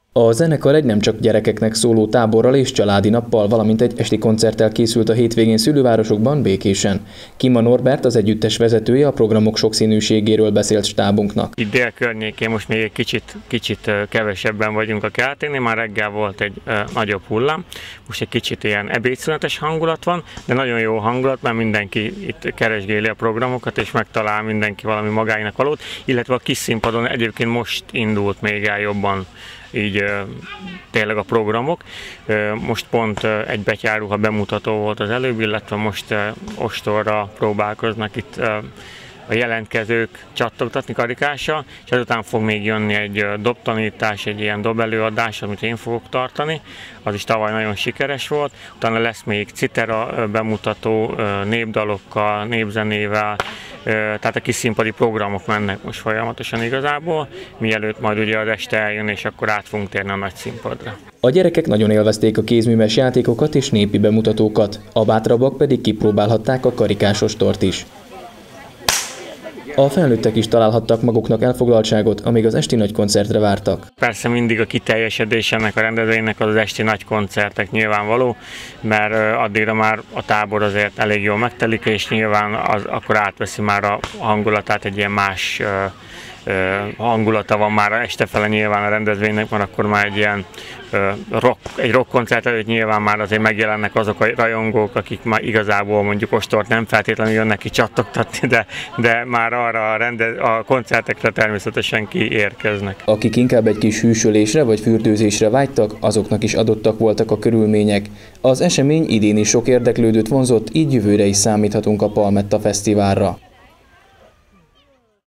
A zenekar egy nem csak gyerekeknek szóló táborral és családi nappal, valamint egy esti koncerttel készült a hétvégén szülővárosokban, Békésen. Kima Norbert, az együttes vezetője, a programok sokszínűségéről beszélt stábunknak. Itt dél környékén most még egy kicsit kevesebben vagyunk a Kelténél, már reggel volt egy nagyobb hullám, most egy kicsit ilyen ebédszünetes hangulat van, de nagyon jó hangulat, mert mindenki itt keresgéli a programokat, és megtalál mindenki valami magáinak valót, illetve a kis színpadon egyébként most indult még el jobban így tényleg a programok. Most pont egy betyárruha bemutató volt az előbb, illetve most ostorra próbálkoznak itt a jelentkezők csattogtatni karikással, és ezután fog még jönni egy dobtanítás, egy ilyen dobelőadás, amit én fogok tartani. Az is tavaly nagyon sikeres volt. Utána lesz még citera bemutató, népdalokkal, népzenével, tehát a kis színpadi programok mennek most folyamatosan igazából, mielőtt majd ugye az este eljön, és akkor át fogunk térni a nagy színpadra. A gyerekek nagyon élvezték a kézműves játékokat és népi bemutatókat, a bátrabbak pedig kipróbálhatták a karikásos tort is. A felnőttek is találhattak maguknak elfoglaltságot, amíg az esti nagy koncertre vártak. Persze mindig a kiteljesedés ennek a rendezvénynek az esti nagy koncertek nyilvánvaló, mert addigra már a tábor azért elég jól megtelik, és nyilván akkor átveszi már a hangulatát, egy ilyen más hangulata van már este fele nyilván a rendezvénynek, mert akkor már egy ilyen rock koncert előtt nyilván már azért megjelennek azok a rajongók, akik már igazából mondjuk ostort nem feltétlenül jönnek ki csattogtatni, de már arra a koncertekre természetesen kiérkeznek. Akik inkább egy kis hűsölésre vagy fürdőzésre vágytak, azoknak is adottak voltak a körülmények. Az esemény idén is sok érdeklődőt vonzott, így jövőre is számíthatunk a Palmetta Fesztiválra.